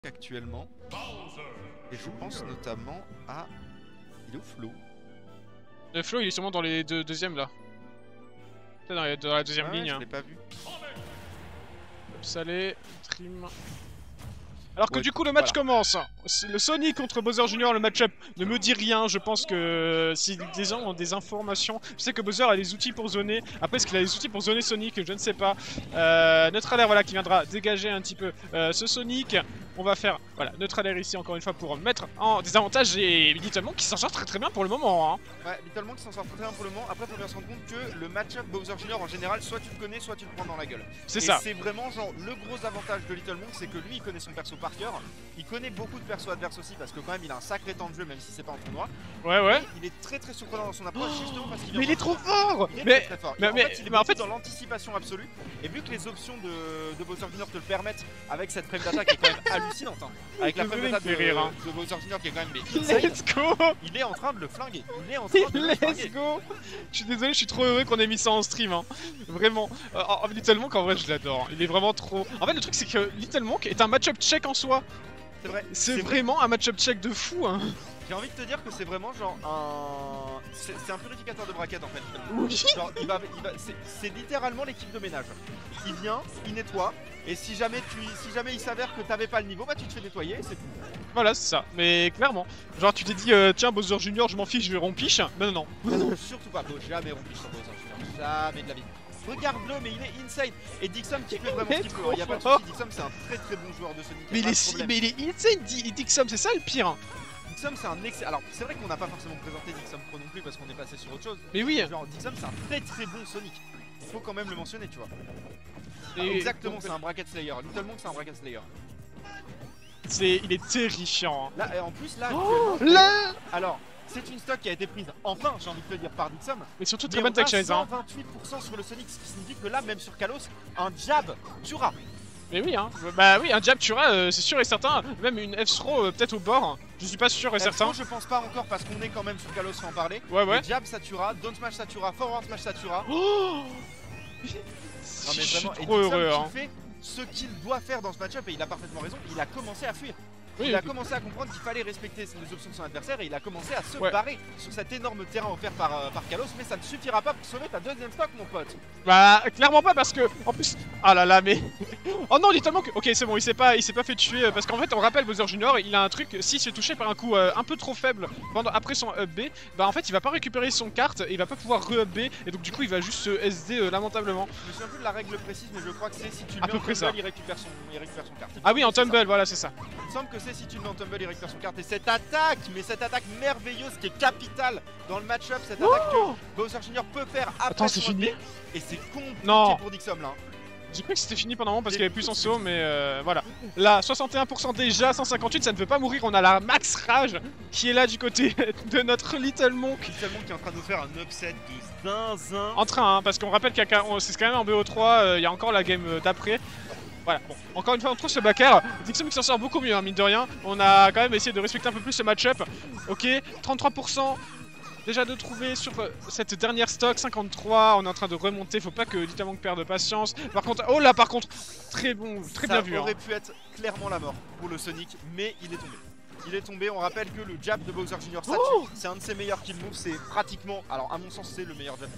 actuellement. Et je pense notamment à... Il est où Flo? Le Flo il est sûrement dans les deuxièmes là. Peut-être dans la deuxième ligne. Je hein. l'ai pas vu. Salé, trim. Alors que Ouais, du coup le match commence. Le Sonic contre Bowser Jr. le match-up ne me dit rien. Je pense que si des gens ont des informations, je sais que Bowser a les outils pour zoner. Après est-ce qu'il a les outils pour zoner Sonic, je ne sais pas. Neutralair voilà qui viendra dégager un petit peu ce Sonic. On va faire voilà Neutralair ici encore une fois pour mettre en désavantage et Little Monk qui s'en sort très bien pour le moment. Hein. Ouais, Little Monk s'en sort très bien pour le moment. Après faut bien se rendre compte que le match-up Bowser Jr. en général, soit tu le connais, soit tu le prends dans la gueule. C'est ça. C'est vraiment genre le gros avantage de Little Monk, c'est que lui il connaît son perso par cœur. Il connaît beaucoup de persos adverses aussi parce que quand même il a un sacré temps de jeu même si c'est pas en tournoi. Ouais. Il est très surprenant dans son approche justement parce qu'il Mais il est trop fort. Il est très fort. En fait, il est en fait dans l'anticipation absolue. Et vu que les options de Bowser Jr. te le permettent avec cette frame d'attaque qui est quand même hallucinante. Hein. Avec la frame d'attaque de Bowser Jr. qui est quand même Let's go. Il est en train de le flinguer. Il est en train de le flinguer. Let's go. Je suis désolé, je suis trop heureux qu'on ait mis ça en stream. Hein. Vraiment. Little Monk en vrai je l'adore. Il est vraiment trop... En fait le truc c'est que Little Monk est un match-up check en soi. C'est vrai. C'est vraiment un match-up check de fou. Hein. J'ai envie de te dire que c'est vraiment genre un... C'est un purificateur de braquettes en fait. Oui. Genre, c'est littéralement l'équipe de ménage. Il vient, il nettoie, et si jamais il s'avère que t'avais pas le niveau, bah tu te fais nettoyer et c'est tout. Voilà, c'est ça. Mais clairement, genre tu t'es dit, tiens Bowser Junior, je m'en fiche, je vais rompiche. Non. Surtout pas, jamais rompiche sur Bowser Junior. Jamais de la vie. Regarde-le, mais il est insane. Et Dixon qui fait vraiment ce qu'il peut. Il y a pas de soucis, Dixon c'est un très bon joueur de Sonic. Mais il est insane, Dixon, c'est ça le pire. Hein. Dixon c'est un excellent. Alors c'est vrai qu'on n'a pas forcément présenté Dixon Pro non plus parce qu'on est passé sur autre chose. Mais oui. Genre Dixon c'est un très bon Sonic. Il faut quand même le mentionner, tu vois. Et exactement, c'est un bracket slayer. Little Monk c'est un bracket slayer. Il est terrifiant. Hein. Là, et en plus là. Là. Alors. C'est une stock qui a été prise enfin, j'ai envie de te dire, par Dixon. Mais surtout très bonne tech chase. Hein. 128% sur le Sonic, ce qui signifie que là, même sur Kalos, un jab tuera. Mais oui, hein. Bah oui, un jab tuera, c'est sûr et certain. Même une F-throw peut-être au bord. Je suis pas sûr et certain. Je pense pas encore parce qu'on est quand même sur Kalos sans en parler. Ouais. Le jab ça tuera, down smash ça tuera, forward smash ça tuera. Oh non mais vraiment, trop heureux. Hein. Il fait ce qu'il doit faire dans ce match-up et il a parfaitement raison. Il a commencé à fuir. Oui, il a commencé à comprendre qu'il fallait respecter les options de son adversaire et il a commencé à se barrer sur cet énorme terrain offert par Kalos, mais ça ne suffira pas pour sauver ta deuxième stock, mon pote. Bah clairement pas parce que en plus ah là là mais oh non Little Monk ok c'est bon il s'est pas fait tuer parce qu'en fait on rappelle Bowser Jr. il a un truc s'il se fait toucher par un coup un peu trop faible après son up B bah en fait il va pas récupérer son carte et il va pas pouvoir re-up B et donc du coup il va juste se SD lamentablement. Je me souviens plus de la règle précise mais je crois que c'est si tu le mets en tumble il récupère son carte. Ah oui en tumble voilà c'est ça. Il me semble que c'est si tu le mets en tumble il récupère son carte et cette attaque merveilleuse qui est capitale dans le match-up, cette attaque que Bowser Jr. peut faire après. Attends c'est fini. Et c'est compliqué pour Dixon là. J'ai cru que c'était fini pendant un moment parce qu'il y avait plus son saut mais voilà. Là 61% déjà, 158 ça ne veut pas mourir, on a la max rage qui est là du côté de notre Little Monk. Little Monk qui est en train de nous faire un upset de zinzin. En train hein, parce qu'on rappelle qu'il y a c'est quand même en BO3, il y a encore la game d'après. Voilà, bon, encore une fois on trouve ce backer. Dixon qui s'en sort beaucoup mieux hein, mine de rien. On a quand même essayé de respecter un peu plus ce match-up. Ok, 33%. Déjà de trouver sur cette dernière stock, 53, on est en train de remonter, faut pas que Little Monk perde patience. Par contre, oh là par contre, très bon, très bien vu. Ça aurait pu être clairement la mort pour le Sonic, mais il est tombé. Il est tombé, on rappelle que le jab de Bowser Jr. ça tue, c'est un de ses meilleurs kill moves, c'est pratiquement, alors à mon sens c'est le meilleur jab.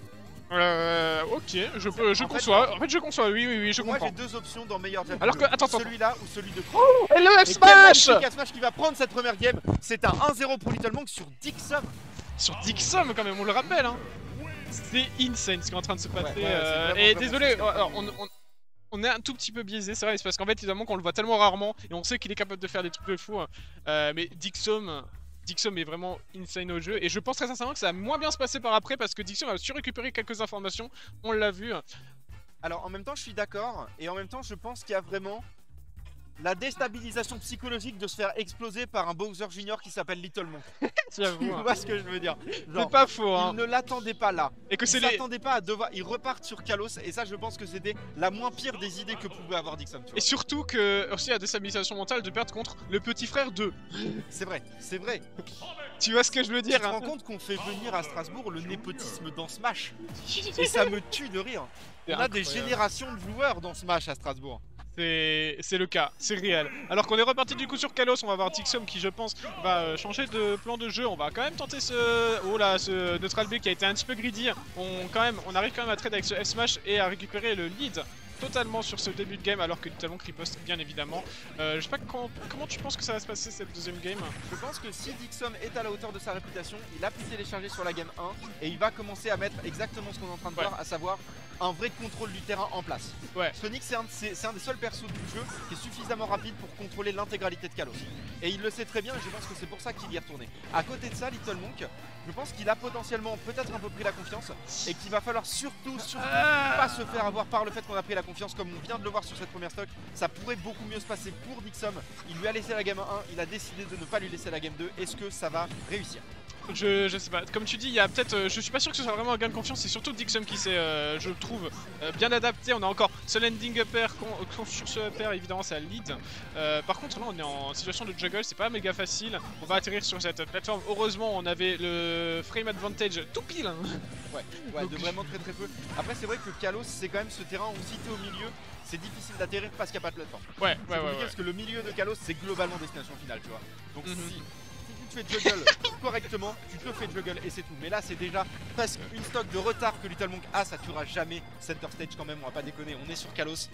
Ok, je conçois. En fait, je conçois, oui, je comprends. Moi, j'ai deux options dans meilleur jab. Alors que, attends. Celui-là ou celui de et le F-Smash F-Smash qui va prendre cette première game. C'est un 1-0 pour Little Monk sur Dixon. Sur Dixon, quand même, on le rappelle, hein. C'est insane ce qui est en train de se passer. Et désolé, on est un tout petit peu biaisé, c'est vrai, c'est parce qu'en fait, Little Monk, on le voit tellement rarement et on sait qu'il est capable de faire des trucs de fou. Mais Dixon est vraiment insane au jeu et je pense très sincèrement que ça va moins bien se passer par après parce que Dixon a su récupérer quelques informations, on l'a vu. Alors en même temps je suis d'accord et en même temps je pense qu'il y a vraiment la déstabilisation psychologique de se faire exploser par un Bowser Jr. qui s'appelle Little Monk. Tu vois ce que je veux dire? C'est pas faux hein. Il ne l'attendait pas là. Et que il s'attendait pas à devoir. Il repart sur Kalos et ça je pense que c'était la moins pire des idées que pouvait avoir Dixon. Et surtout que aussi la déstabilisation mentale de perdre contre le petit frère de. C'est vrai, c'est vrai. Tu vois ce que je veux dire? Tu te rends compte qu'on fait venir à Strasbourg le népotisme dans Smash. Et ça me tue de rire. On a des générations de joueurs dans Smash à Strasbourg. C'est le cas, c'est réel. Alors qu'on est reparti du coup sur Kalos, on va voir Dixom qui je pense va changer de plan de jeu. On va quand même tenter ce Neutral B qui a été un petit peu greedy. On arrive quand même à trade avec ce F-Smash et à récupérer le lead totalement sur ce début de game alors que Little Monk riposte bien évidemment. Je sais pas comment tu penses que ça va se passer cette deuxième game. Je pense que si Dixom est à la hauteur de sa réputation, il a pu télécharger sur la game 1 et il va commencer à mettre exactement ce qu'on est en train de voir, à savoir un vrai contrôle du terrain en place. Sonic c'est un des seuls persos du jeu qui est suffisamment rapide pour contrôler l'intégralité de Kalos. Et il le sait très bien et je pense que c'est pour ça qu'il y est retourné. À côté de ça, Little Monk, je pense qu'il a potentiellement peut-être un peu pris la confiance et qu'il va falloir surtout pas se faire avoir par le fait qu'on a pris la confiance comme on vient de le voir sur cette première stock. Ça pourrait beaucoup mieux se passer pour Dixom. Il lui a laissé la game 1, il a décidé de ne pas lui laisser la game 2. Est-ce que ça va réussir? Je sais pas, comme tu dis, il y a peut-être. Je suis pas sûr que ce soit vraiment un gain de confiance, c'est surtout Dixom qui s'est, je trouve, bien adapté. On a encore ce landing upper, sur ce upper, évidemment, ça lead. Par contre, là, on est en situation de juggle, c'est pas méga facile. On va atterrir sur cette plateforme. Heureusement, on avait le frame advantage tout pile. Ouais, donc, de vraiment très peu. Après, c'est vrai que Kalos, c'est quand même ce terrain où si t'es au milieu, c'est difficile d'atterrir parce qu'il n'y a pas de plateforme. Ouais. Parce que le milieu de Kalos, c'est globalement destination finale, tu vois. Donc si tu te fais juggle correctement, tu te fais juggle et c'est tout. Mais là, c'est déjà presque une stock de retard que Little Monk a. Ça tuera jamais center stage quand même, on va pas déconner. On est sur Kalos.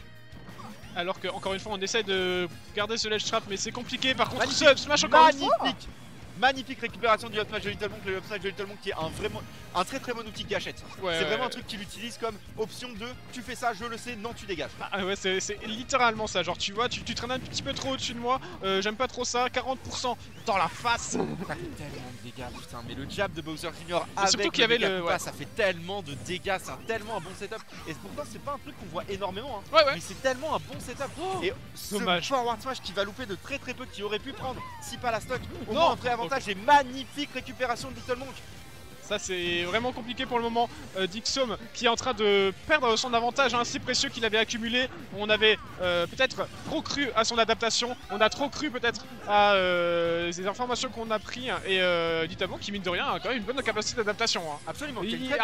Alors que, encore une fois, on essaie de garder ce ledge trap, mais c'est compliqué. Par contre, ce up smash encore une fois. Magnifique récupération du up smash de Little Monk. Le up smash de Little Monk qui est un très très bon outil de gâchette. C'est vraiment un truc qu'il utilise comme option de tu fais ça, je le sais, non tu dégages. Ah ouais, c'est littéralement ça. Genre tu vois, tu traînes un petit peu trop au-dessus de moi. J'aime pas trop ça. 40% dans la face. Ça fait tellement de dégâts, putain. Mais le jab de Bowser Jr. avec surtout qu'il y avait ça fait tellement de dégâts. C'est tellement un bon setup. Et pourtant, c'est pas un truc qu'on voit énormément. Hein. Ouais. Mais c'est tellement un bon setup. Et ce forward smash qui va louper de très peu, qui aurait pu prendre si pas la stock. Au moins un vrai avantage et magnifique récupération de Little Monk. Ça c'est vraiment compliqué pour le moment. Dixom qui est en train de perdre son avantage si précieux qu'il avait accumulé. On avait peut-être trop cru à son adaptation. On a trop cru peut-être à les informations qu'on a pris. Et Little Monk qui mine de rien a quand même une bonne capacité d'adaptation. Absolument,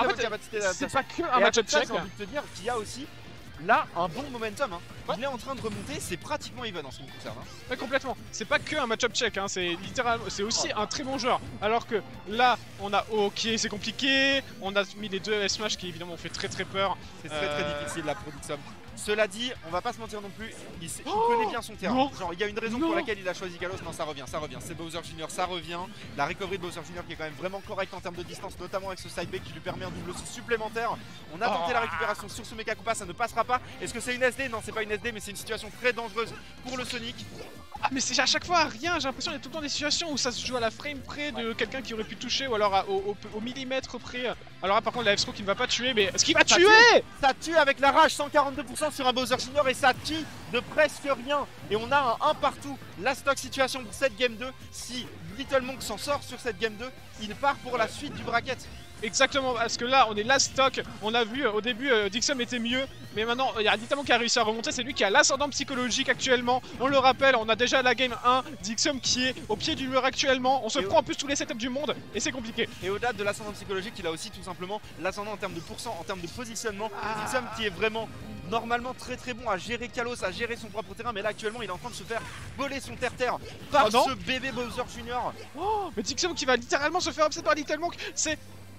c'est pas que un match-up check. J'ai envie de te dire qu'il y a aussi là un bon momentum. Il est en train de remonter, c'est pratiquement even en ce qui me concerne. Ouais, complètement. C'est pas que un match-up check, c'est littéralement, c'est aussi un très bon joueur. Alors que là, on a c'est compliqué. On a mis les deux S-Smash qui évidemment ont fait très peur. C'est très difficile la production. Cela dit, on va pas se mentir non plus, il connaît bien son terrain. Genre, il y a une raison pour laquelle il a choisi Kalos. Non, ça revient. C'est Bowser Jr., ça revient. La recovery de Bowser Jr. qui est quand même vraiment correcte en termes de distance, notamment avec ce side B qui lui permet un double saut supplémentaire. On a tenté la récupération sur ce Mecha Koopa, ça ne passera pas. Est-ce que c'est une SD? Non, c'est pas une SD, mais c'est une situation très dangereuse pour le Sonic. Ah mais c'est à chaque fois rien, j'ai l'impression qu'il y a tout le temps des situations où ça se joue à la frame près de quelqu'un qui aurait pu toucher ou alors au millimètre près. Alors là par contre la F-Throw qui ne va pas tuer, mais est-ce qu'il va tuer? Ça tue avec la rage, 142% sur un Bowser Jr. et ça tue de presque rien. Et on a un 1 partout. La stock situation pour cette game 2, si Little Monk s'en sort sur cette game 2, il part pour la suite du bracket. Exactement, parce que là on est last stock, on a vu au début Dixom était mieux, mais maintenant il y a Little Monk qui a réussi à remonter, c'est lui qui a l'ascendant psychologique actuellement. On le rappelle, on a déjà la game 1, Dixom qui est au pied du mur actuellement, on se prend en plus tous les setups du monde et c'est compliqué. Et au-delà de l'ascendant psychologique, il a aussi tout simplement l'ascendant en termes de pourcent, en termes de positionnement. Dixom qui est vraiment normalement très bon à gérer Kalos, à gérer son propre terrain, mais là actuellement il est en train de se faire voler son terre-terre par ce bébé Bowser Jr. Mais Dixom qui va littéralement se faire upset par Little Monk, c'est...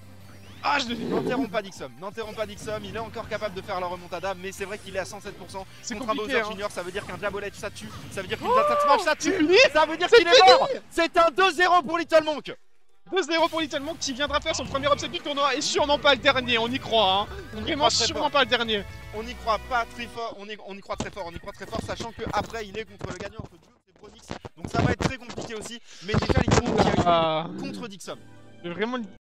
N'enterrons pas Dixom, il est encore capable de faire la remontada, mais c'est vrai qu'il est à 107% contre un Bowser Jr. Ça veut dire qu'un Diabolette ça tue, ça veut dire qu'une attaque smash ça tue, ça veut dire qu'il est mort. C'est un 2-0 pour Little Monk. 2-0 pour Little Monk qui viendra faire son premier upset du tournoi et sûrement pas le dernier, on y croit Vraiment sûrement pas le dernier. On y croit pas très fort, on y croit très fort, sachant que après il est contre le gagnant entre Jules et Bronix, donc ça va être très compliqué aussi, mais déjà Little Monk qui a eu contre Dixom. Vraiment